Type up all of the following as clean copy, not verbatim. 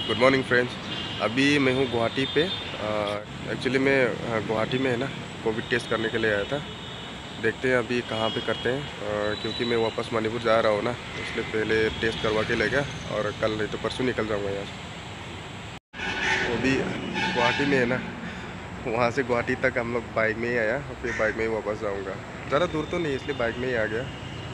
Good morning friends. अभी मैं हूँ गुवाहाटी पे। एक्चुअली मैं गुवाहाटी में है ना कोविड टेस्ट करने के लिए आया था। देखते हैं अभी कहाँ पे करते हैं, क्योंकि मैं वापस मणिपुर जा रहा हूँ ना, इसलिए पहले टेस्ट करवा के ले गया और कल नहीं तो परसों निकल जाऊँगा यहाँ से। वो भी गुवाहाटी में है ना, वहाँ से गुवाहाटी तक हम लोग बाइक में ही आया और फिर बाइक में ही वापस जाऊँगा। ज़्यादा दूर तो नहीं, इसलिए बाइक में ही आ गया।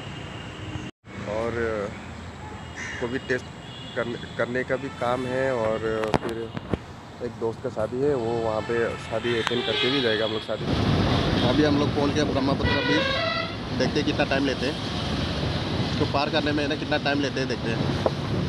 और कोविड टेस्ट करने का भी काम है और फिर एक दोस्त का शादी है, वो वहाँ पे शादी अटेंड करके भी जाएगा हम लोग शादी। अभी हम लोग पहुँच गए ब्रह्मपुत्र। अभी देखते हैं कितना टाइम लेते हैं, इसको पार करने में ना कितना टाइम लेते हैं, देखते हैं।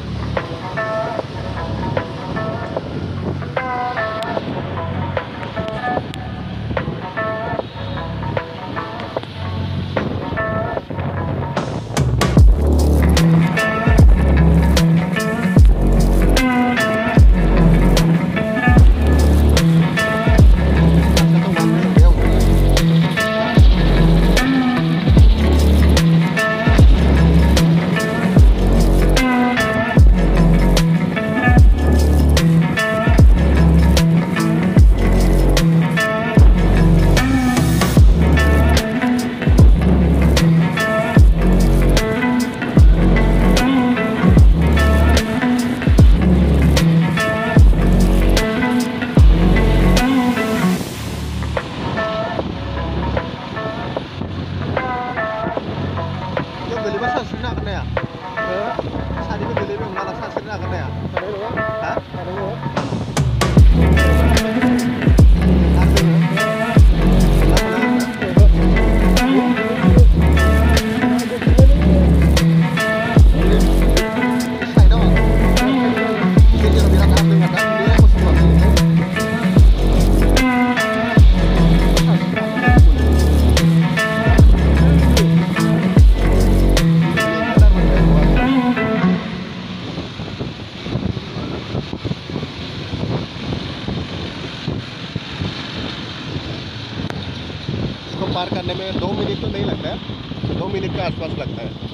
पार करने में 2 मिनट तो नहीं लगता है, 2 मिनट के आसपास लगता है।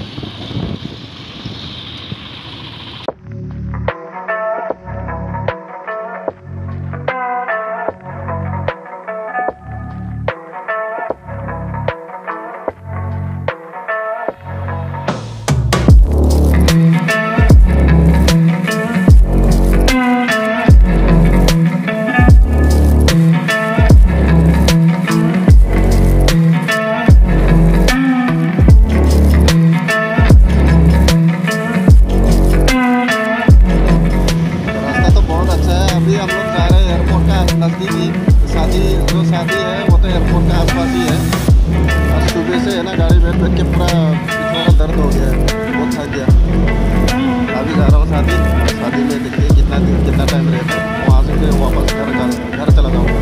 शादी है वो तो एयरपोर्ट के आसपास ही है। और सुबह से है ना गाड़ी बैठ बैठ के पूरा थोड़ा दर्द हो गया है, बहुत थक गया। अभी जा रहा हूँ शादी में, देखिए कितना टाइम रहता है। वहाँ से फिर वापस घर चला जाऊँगा।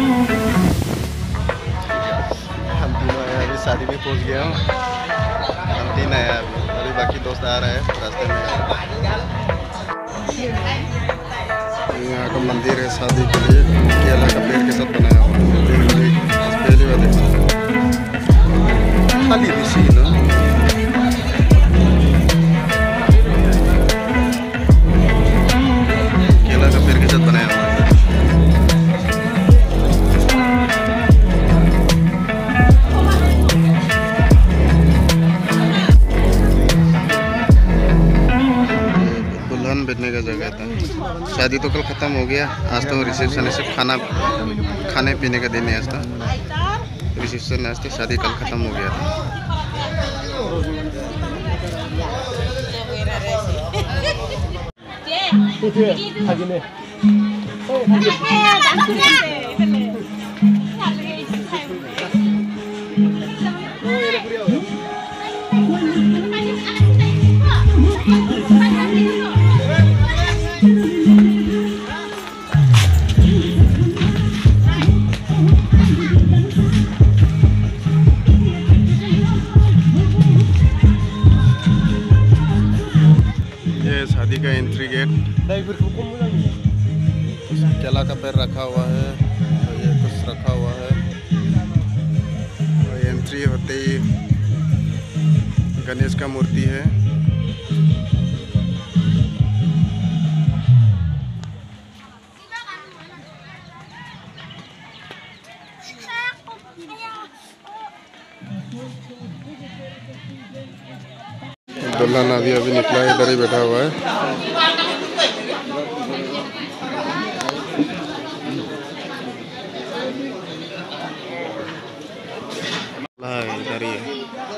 हम तीनों आए, अभी शादी में पहुँच गया हूँ। हम 3 आया अभी बाकी दोस्त आ रहा है रास्ते में। यहाँ का मंदिर है शादी के लिए, केला का पेड़ के साथ बनाया हुआ है। पहली बार देखा खाली दिशी ना, केला का पेड़ के साथ बनाया हुआ है। बैठने का जगह था। शादी तो कल ख़त्म हो गया, आज तो रिसेप्शन है, सिर्फ खाने पीने का दिन है। आज तो रिसेप्शन, आज तो शादी कल ख़त्म हो गया शादी का एंट्री गेट। केला का पेड़ रखा हुआ है और ये कुछ रखा हुआ है। और एंट्री होते ही गणेश का मूर्ति है। दुल्हन अभी अभी निकला है, इधर ही बैठा हुआ है। इधर ही है।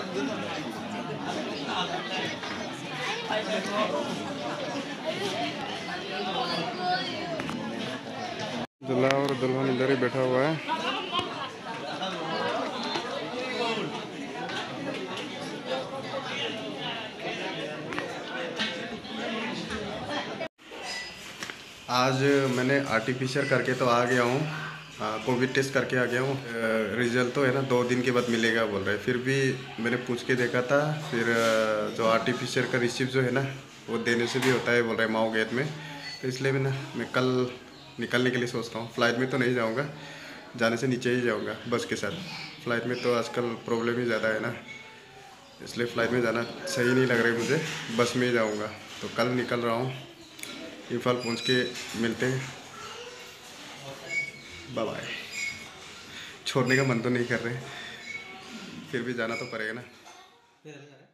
दूल्हा और दुल्हन इधर ही बैठा हुआ है। आज मैंने आर्टिफिशियल करके तो आ गया हूँ, कोविड टेस्ट करके आ गया हूँ। रिजल्ट तो है ना 2 दिन के बाद मिलेगा बोल रहे हैं। फिर भी मैंने पूछ के देखा था, फिर जो आर्टिफिशियल का रिसिप्ट जो है ना वो देने से भी होता है बोल रहे हैं माओ गेट में। तो इसलिए मैं कल निकलने के लिए सोच रहा हूँ। फ़्लाइट में तो नहीं जाऊँगा, जाने से नीचे ही जाऊँगा बस के साथ। फ़्लाइट में तो आजकल प्रॉब्लम ही ज़्यादा है ना, इसलिए फ़्लाइट में जाना सही नहीं लग रहा है मुझे, बस में ही जाऊँगा। तो कल निकल रहा हूँ, इम्फाल पहुँच के मिलते हैं। Bye bye. छोड़ने का मन तो नहीं कर रहे, फिर भी जाना तो पड़ेगा ना।